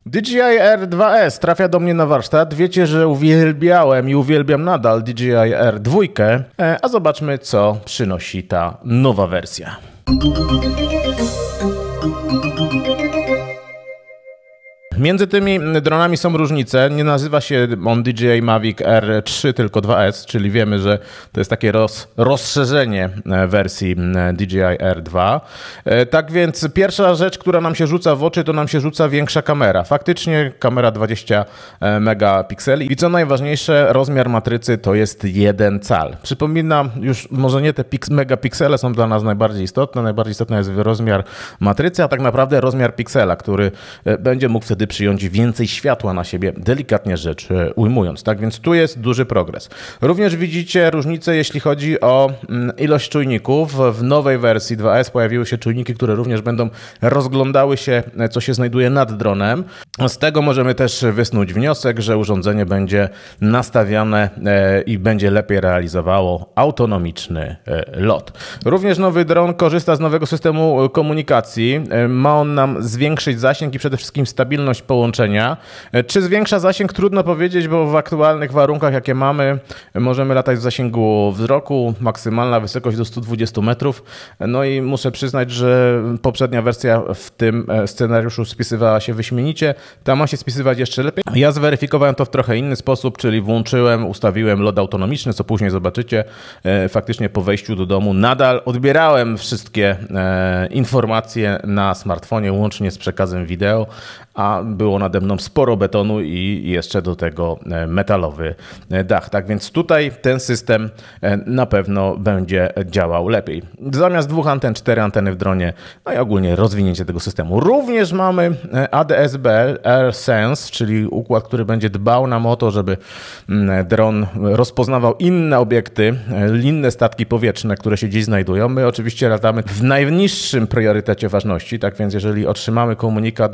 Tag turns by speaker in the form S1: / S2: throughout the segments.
S1: DJI R2S trafia do mnie na warsztat. Wiecie, że uwielbiałem i uwielbiam nadal DJI R2, a zobaczmy, co przynosi ta nowa wersja. Między tymi dronami są różnice. Nie nazywa się on DJI Mavic R3, tylko 2S, czyli wiemy, że to jest takie rozszerzenie wersji DJI R2. Tak więc pierwsza rzecz, która nam się rzuca w oczy, to nam się rzuca większa kamera. Faktycznie kamera 20 megapikseli i co najważniejsze, rozmiar matrycy to jest 1 cal. Przypominam, już może nie te megapiksele są dla nas najbardziej istotne. Najbardziej istotny jest rozmiar matrycy, a tak naprawdę rozmiar piksela, który będzie mógł wtedy przyjąć więcej światła na siebie, delikatnie rzecz ujmując. Tak więc tu jest duży progres. Również widzicie różnicę, jeśli chodzi o ilość czujników. W nowej wersji 2S pojawiły się czujniki, które również będą rozglądały się, co się znajduje nad dronem. Z tego możemy też wysnuć wniosek, że urządzenie będzie nastawiane i będzie lepiej realizowało autonomiczny lot. Również nowy dron korzysta z nowego systemu komunikacji. Ma on nam zwiększyć zasięg i przede wszystkim stabilność połączenia. Czy zwiększa zasięg? Trudno powiedzieć, bo w aktualnych warunkach, jakie mamy, możemy latać w zasięgu wzroku, maksymalna wysokość do 120 metrów. No i muszę przyznać, że poprzednia wersja w tym scenariuszu spisywała się wyśmienicie. Ta ma się spisywać jeszcze lepiej. Ja zweryfikowałem to w trochę inny sposób, czyli ustawiłem lot autonomiczny, co później zobaczycie. Faktycznie po wejściu do domu nadal odbierałem wszystkie informacje na smartfonie, łącznie z przekazem wideo, a było nade mną sporo betonu i jeszcze do tego metalowy dach. Tak więc tutaj ten system na pewno będzie działał lepiej. Zamiast 2 anten, 4 anteny w dronie, no i ogólnie rozwinięcie tego systemu. Również mamy ADS-B AirSense, czyli układ, który będzie dbał nam o to, żeby dron rozpoznawał inne obiekty, inne statki powietrzne, które się gdzieś znajdują. My oczywiście latamy w najniższym priorytecie ważności, tak więc jeżeli otrzymamy komunikat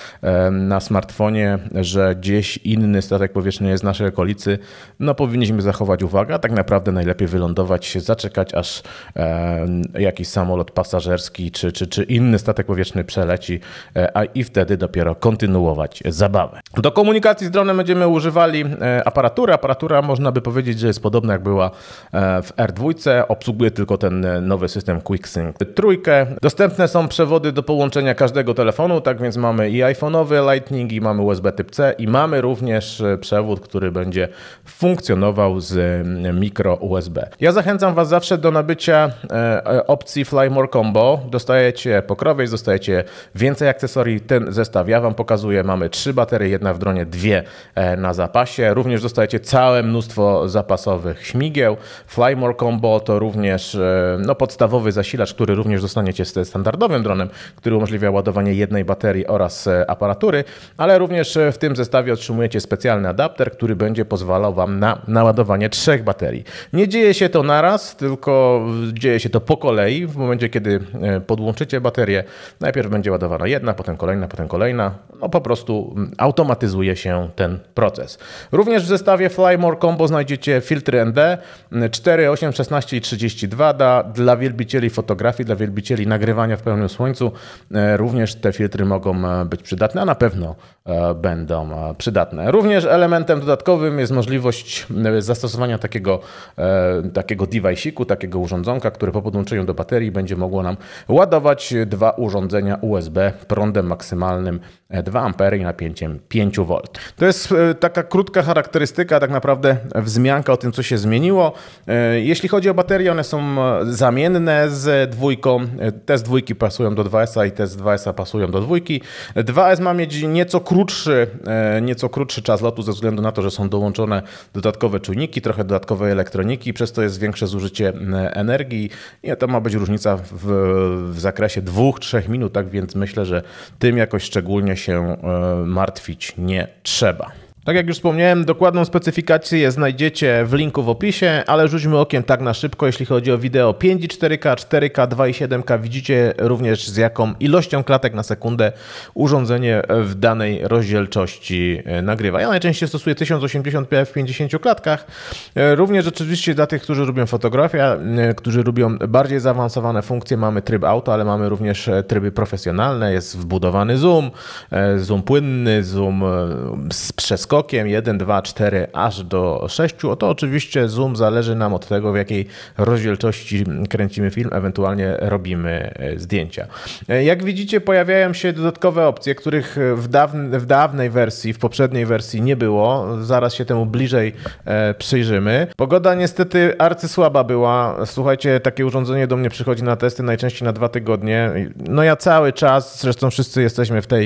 S1: na smartfonie, że gdzieś inny statek powietrzny jest w naszej okolicy, no powinniśmy zachować uwagę, a tak naprawdę najlepiej wylądować, zaczekać, aż jakiś samolot pasażerski czy inny statek powietrzny przeleci, i wtedy dopiero kontynuować zabawę. Do komunikacji z dronem będziemy używali aparatury. Aparatura można by powiedzieć, że jest podobna jak była w R2, obsługuje tylko ten nowy system QuickSync 3. Dostępne są przewody do połączenia każdego telefonu, tak więc mamy i iPhone'owy Lightning, i mamy USB Typ-C, i mamy również przewód, który będzie funkcjonował z mikro USB. Ja zachęcam Was zawsze do nabycia opcji Fly More Combo. Dostajecie pokrowiec, dostajecie więcej akcesorii. Ten zestaw ja Wam pokazuję. Mamy 3 baterie, jedna w dronie, 2 na zapasie. Również dostajecie całe mnóstwo zapasowych śmigieł. Fly More Combo to również podstawowy zasilacz, który również dostaniecie z standardowym dronem, który umożliwia ładowanie jednej baterii oraz aparatury, ale również w tym zestawie otrzymujecie specjalny adapter, który będzie pozwalał Wam na naładowanie 3 baterii. Nie dzieje się to naraz, tylko dzieje się to po kolei. W momencie, kiedy podłączycie baterię, najpierw będzie ładowana jedna, potem kolejna. No po prostu automatyzuje się ten proces. Również w zestawie Fly More Combo znajdziecie filtry ND 4, 8, 16 i 32 dla wielbicieli fotografii, dla wielbicieli nagrywania w pełnym słońcu. Również te filtry mogą być przydatne, a na pewno będą przydatne. Również elementem dodatkowym jest możliwość zastosowania takiego device'iku, takiego urządzonka, które po podłączeniu do baterii będzie mogło nam ładować 2 urządzenia USB prądem maksymalnym 2 A i napięciem 5 V. To jest taka krótka charakterystyka, tak naprawdę wzmianka o tym, co się zmieniło. Jeśli chodzi o baterie, one są zamienne z 2. Te z 2 pasują do 2S i te z 2S pasują do 2. 2S ma mieć nieco krótszy czas lotu ze względu na to, że są dołączone dodatkowe czujniki, trochę dodatkowej elektroniki, przez to jest większe zużycie energii i to ma być różnica w zakresie 2-3 minut, tak więc myślę, że tym jakoś szczególnie się martwić nie trzeba. Tak jak już wspomniałem, dokładną specyfikację znajdziecie w linku w opisie, ale rzućmy okiem tak na szybko, jeśli chodzi o wideo 5.4K, 4K, 2.7K. Widzicie również z jaką ilością klatek na sekundę urządzenie w danej rozdzielczości nagrywa. Ja najczęściej stosuję 1080p w 50 klatkach. Również oczywiście dla tych, którzy lubią fotografię, którzy lubią bardziej zaawansowane funkcje, mamy tryb auto, ale mamy również tryby profesjonalne. Jest wbudowany zoom, zoom płynny, zoom z przeskokiem 1, 2, 4 aż do 6. To oczywiście zoom zależy nam od tego, w jakiej rozdzielczości kręcimy film, ewentualnie robimy zdjęcia. Jak widzicie, pojawiają się dodatkowe opcje, których w dawnej wersji, w poprzedniej wersji nie było. Zaraz się temu bliżej przyjrzymy. Pogoda niestety arcysłaba była. Słuchajcie, takie urządzenie do mnie przychodzi na testy najczęściej na 2 tygodnie. No ja cały czas, zresztą wszyscy jesteśmy w tej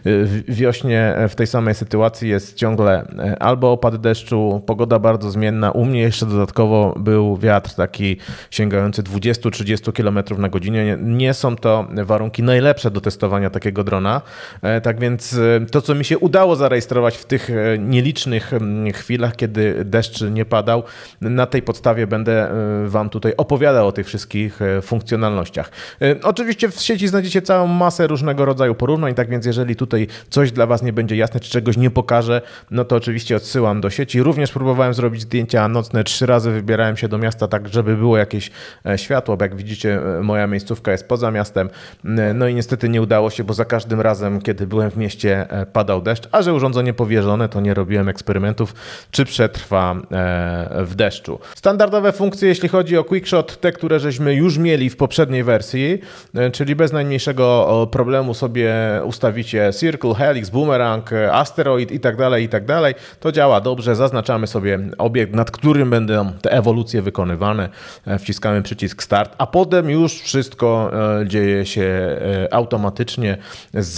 S1: wiośnie, w tej samej sytuacji, jest ciągle albo opad deszczu, pogoda bardzo zmienna. U mnie jeszcze dodatkowo był wiatr taki sięgający 20-30 km na godzinę. Nie są to warunki najlepsze do testowania takiego drona. Tak więc to, co mi się udało zarejestrować w tych nielicznych chwilach, kiedy deszcz nie padał, na tej podstawie będę Wam tutaj opowiadał o tych wszystkich funkcjonalnościach. Oczywiście w sieci znajdziecie całą masę różnego rodzaju porównań, tak więc jeżeli tutaj coś dla Was nie będzie jasne, czy czegoś nie pokażę, no to oczywiście odsyłam do sieci. Również próbowałem zrobić zdjęcia nocne, 3 razy wybierałem się do miasta, tak żeby było jakieś światło, bo jak widzicie, moja miejscówka jest poza miastem. No i niestety nie udało się, bo za każdym razem, kiedy byłem w mieście, padał deszcz, a że urządzenie powierzone, to nie robiłem eksperymentów, czy przetrwa w deszczu. Standardowe funkcje, jeśli chodzi o QuickShot, te, które żeśmy już mieli w poprzedniej wersji, czyli bez najmniejszego problemu sobie ustawicie Circle, Helix, Boomerang, Asteroid i tak dalej, to działa dobrze. Zaznaczamy sobie obiekt, nad którym będą te ewolucje wykonywane. Wciskamy przycisk Start, a potem już wszystko dzieje się automatycznie z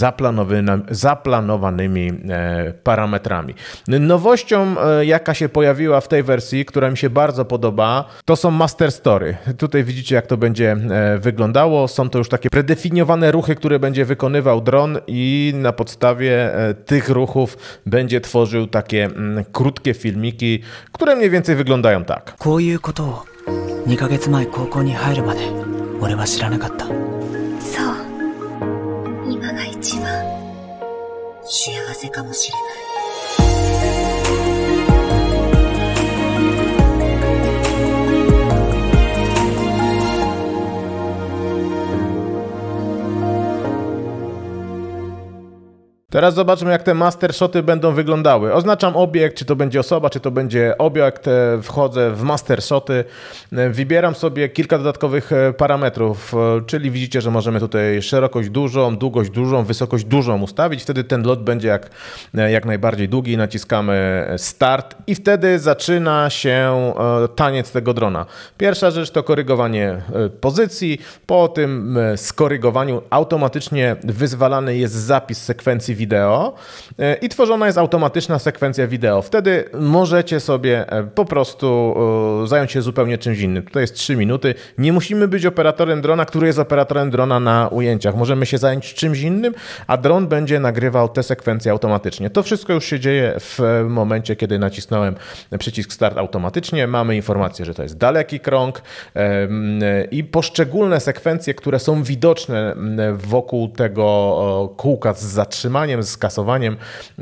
S1: zaplanowanymi parametrami. Nowością, jaka się pojawiła w tej wersji, która mi się bardzo podoba, to są Master Story. Tutaj widzicie, jak to będzie wyglądało. Są to już takie predefiniowane ruchy, które będzie wykonywał dron i na podstawie tych ruchów będzie tworzył takie krótkie filmiki, które mniej więcej wyglądają tak.
S2: こういうことを2ヶ月前高校に入るまで俺は知らなかった。そう、今が一番幸せかもしれない。
S1: Teraz zobaczmy, jak te master shoty będą wyglądały. Oznaczam obiekt, czy to będzie osoba, czy to będzie obiekt. Wchodzę w master shoty. Wybieram sobie kilka dodatkowych parametrów, czyli widzicie, że możemy tutaj szerokość dużą, długość dużą, wysokość dużą ustawić. Wtedy ten lot będzie jak najbardziej długi. Naciskamy start i wtedy zaczyna się taniec tego drona. Pierwsza rzecz to korygowanie pozycji. Po tym skorygowaniu automatycznie wyzwalany jest zapis sekwencji wideo i tworzona jest automatyczna sekwencja wideo. Wtedy możecie sobie po prostu zająć się zupełnie czymś innym. Tutaj jest 3 minuty. Nie musimy być operatorem drona, który jest operatorem drona na ujęciach. Możemy się zająć czymś innym, a dron będzie nagrywał te sekwencje automatycznie. To wszystko już się dzieje w momencie, kiedy nacisnąłem przycisk start automatycznie. Mamy informację, że to jest daleki krąg i poszczególne sekwencje, które są widoczne wokół tego kółka z zatrzymaniem, z skasowaniem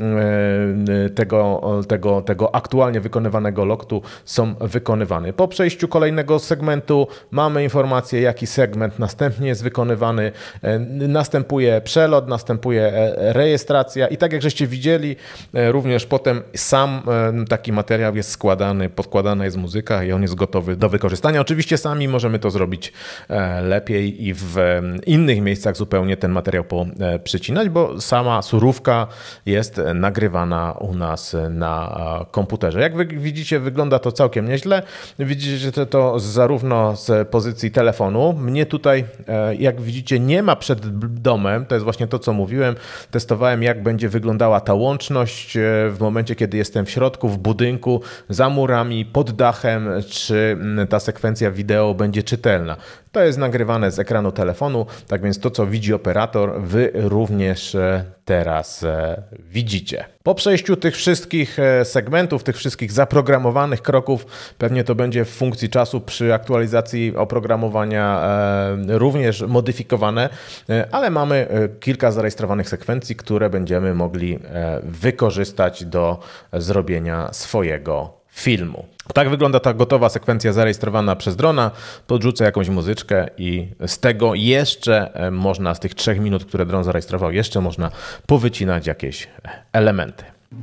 S1: tego aktualnie wykonywanego lotu są wykonywane. Po przejściu kolejnego segmentu mamy informację, jaki segment następnie jest wykonywany. Następuje przelot, następuje rejestracja i tak jak żeście widzieli, również potem sam taki materiał jest składany, podkładana jest muzyka i on jest gotowy do wykorzystania. Oczywiście sami możemy to zrobić lepiej i w innych miejscach zupełnie ten materiał poprzecinać, bo sama surówka jest nagrywana u nas na komputerze. Jak widzicie, wygląda to całkiem nieźle. Widzicie to zarówno z pozycji telefonu. Mnie tutaj, jak widzicie, nie ma przed domem. To jest właśnie to, co mówiłem. Testowałem, jak będzie wyglądała ta łączność w momencie, kiedy jestem w środku, w budynku, za murami, pod dachem, czy ta sekwencja wideo będzie czytelna. To jest nagrywane z ekranu telefonu, tak więc to, co widzi operator, wy również teraz widzicie. Po przejściu tych wszystkich segmentów, tych wszystkich zaprogramowanych kroków, pewnie to będzie w funkcji czasu przy aktualizacji oprogramowania również modyfikowane, ale mamy kilka zarejestrowanych sekwencji, które będziemy mogli wykorzystać do zrobienia swojego filmu. Tak wygląda ta gotowa sekwencja zarejestrowana przez drona. Podrzucę jakąś muzyczkę i z tego jeszcze można, z tych 3 minut, które dron zarejestrował, jeszcze można powycinać jakieś elementy.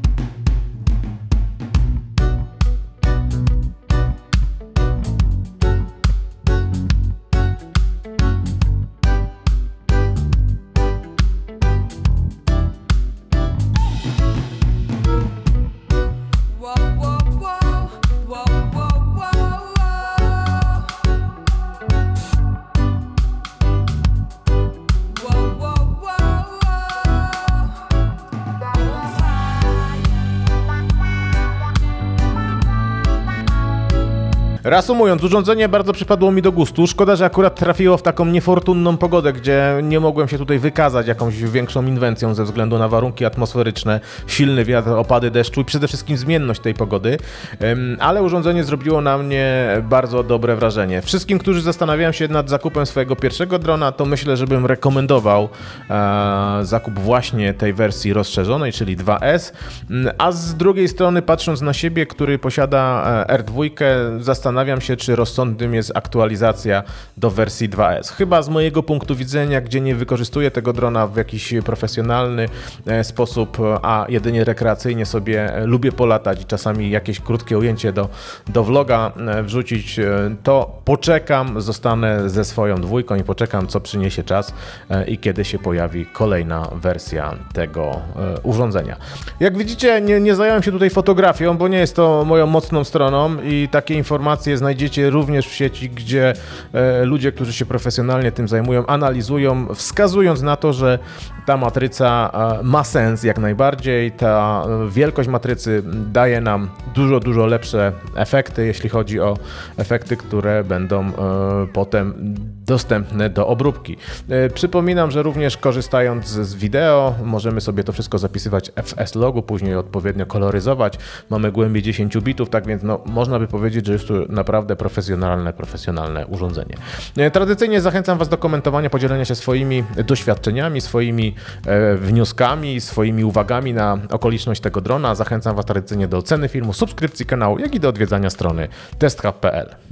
S1: Reasumując, urządzenie bardzo przypadło mi do gustu. Szkoda, że akurat trafiło w taką niefortunną pogodę, gdzie nie mogłem się tutaj wykazać jakąś większą inwencją ze względu na warunki atmosferyczne, silny wiatr, opady deszczu i przede wszystkim zmienność tej pogody. Ale urządzenie zrobiło na mnie bardzo dobre wrażenie. Wszystkim, którzy zastanawiają się nad zakupem swojego pierwszego drona, to myślę, że bym rekomendował zakup właśnie tej wersji rozszerzonej, czyli 2S. A z drugiej strony, patrząc na siebie, który posiada R2, zastanawiam się, czy rozsądnym jest aktualizacja do wersji 2S. Chyba z mojego punktu widzenia, gdzie nie wykorzystuję tego drona w jakiś profesjonalny sposób, a jedynie rekreacyjnie sobie lubię polatać i czasami jakieś krótkie ujęcie do vloga wrzucić, to poczekam, zostanę ze swoją 2 i poczekam, co przyniesie czas i kiedy się pojawi kolejna wersja tego urządzenia. Jak widzicie, nie zająłem się tutaj fotografią, bo nie jest to moją mocną stroną i takie informacje znajdziecie również w sieci, gdzie ludzie, którzy się profesjonalnie tym zajmują, analizują, wskazując na to, że ta matryca ma sens jak najbardziej. Ta wielkość matrycy daje nam dużo lepsze efekty, jeśli chodzi o efekty, które będą potem dostępne do obróbki. Przypominam, że również korzystając z wideo możemy sobie to wszystko zapisywać w S-Logu, później odpowiednio koloryzować. Mamy głębię 10 bitów, tak więc można by powiedzieć, że jest to naprawdę profesjonalne urządzenie. Tradycyjnie zachęcam Was do komentowania, podzielenia się swoimi doświadczeniami, swoimi wnioskami, swoimi uwagami na okoliczność tego drona. Zachęcam Was tradycyjnie do oceny filmu, subskrypcji kanału, jak i do odwiedzania strony testhub.pl.